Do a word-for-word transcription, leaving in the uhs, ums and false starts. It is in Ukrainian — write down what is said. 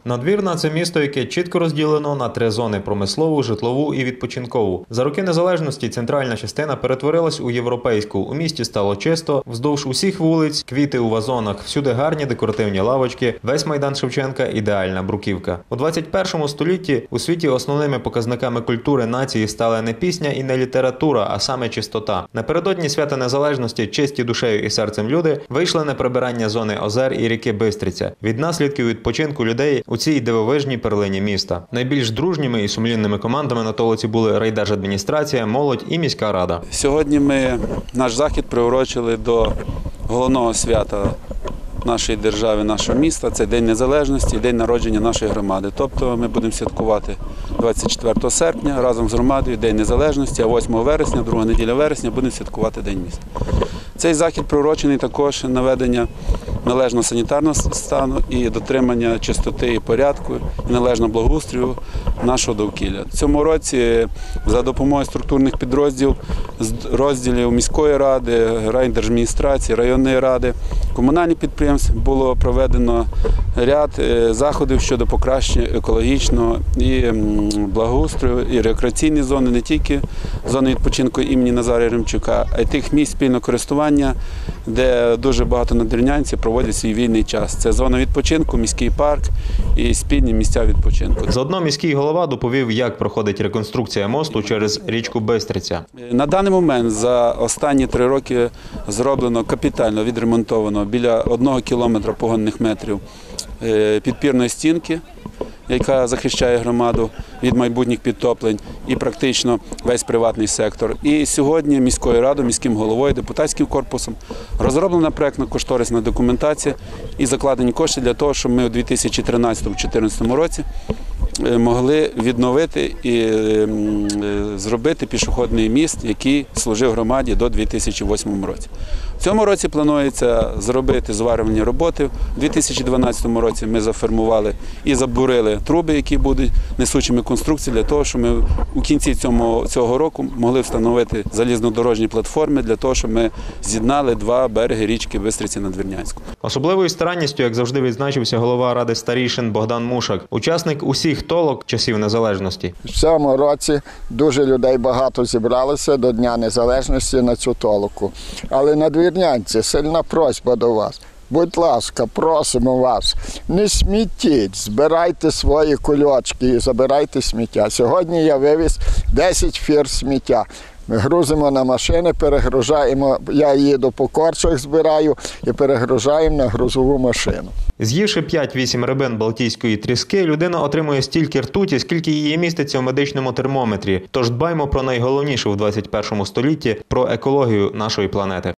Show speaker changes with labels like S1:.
S1: Надвірна – це місто, яке чітко розділено на три зони – промислову, житлову і відпочинкову. За роки незалежності центральна частина перетворилась у європейську. У місті стало чисто, вздовж усіх вулиць, квіти у вазонах, всюди гарні декоративні лавочки, весь майдан Шевченка – ідеальна бруківка. У двадцять першому столітті у світі основними показниками культури нації стали не пісня і не література, а саме чистота. Напередодні свята незалежності чисті душею і серцем люди вийшли на прибирання зони озер і ріки Бистриця. Від наслідків відпочинку людей у цій дивовижній перлині міста. Найбільш дружніми і сумлінними командами на толоці були райдержадміністрація, молодь і міська рада.
S2: Сьогодні ми наш захід приурочили до головного свята нашої держави, нашого міста. Це День Незалежності і День народження нашої громади. Тобто ми будемо святкувати двадцять четвертого серпня разом з громадою День Незалежності, а восьмого вересня, друга неділя вересня, будемо святкувати День міста. Цей захід приурочений також наведення належного санітарного стану і дотримання чистоти і порядку, і належного благоустрою нашого довкілля. В цьому році за допомогою структурних підрозділів, розділів міської ради, райдержадміністрації, районної ради, комунальних підприємств було проведено ряд заходів щодо покращення екологічного і благоустрою, і рекреаційні зони, не тільки зони відпочинку імені Назара Яремчука, а й тих місць спільного користування, де дуже багато надвірнянці проводять свій вільний час. Це зона відпочинку, міський парк і спільні місця відпочинку.
S1: Заодно міський голова доповів, як проходить реконструкція мосту через річку Бистриця.
S2: На даний момент за останні три роки зроблено капітально відремонтовано біля одного кілометра погонних метрів підпірної стінки, яка захищає громаду від майбутніх підтоплень, і практично весь приватний сектор. І сьогодні міською радою, міським головою, депутатським корпусом розроблена проєктно-кошторисна документація і закладені кошти для того, щоб ми у дві тисячі тринадцятому - дві тисячі чотирнадцятому році могли відновити і зробити пішохідний міст, який служив громаді до дві тисячі восьмого році. В цьому році планується зробити зварювальні роботи. У дві тисячі дванадцятому році ми зафермували і забурили труби, які будуть несучими конструкціями, для того, щоб ми у кінці цього, цього року могли встановити залізнодорожні платформи, для того, щоб ми з'єднали два береги річки Бистриця-Надвірнянську.
S1: Особливою старанністю, як завжди, відзначився голова ради старійшин Богдан Мушак, учасник усіх толок часів незалежності.
S3: В цьому році дуже людей багато зібралося до Дня Незалежності на цю толоку. Але надвірнянці, сильна просьба до вас. Будь ласка, просимо вас, не смітіть, збирайте свої кульочки і забирайте сміття. Сьогодні я вивіз десять фір сміття. Ми грузимо на машини, перегружаємо, я їду по корчах, збираю і перегружаємо на грузову машину.
S1: З'ївши п'ять-вісім рибин балтійської тріски, людина отримує стільки ртуті, скільки її міститься в медичному термометрі. Тож дбаймо про найголовніше в двадцять першому столітті – про екологію нашої планети.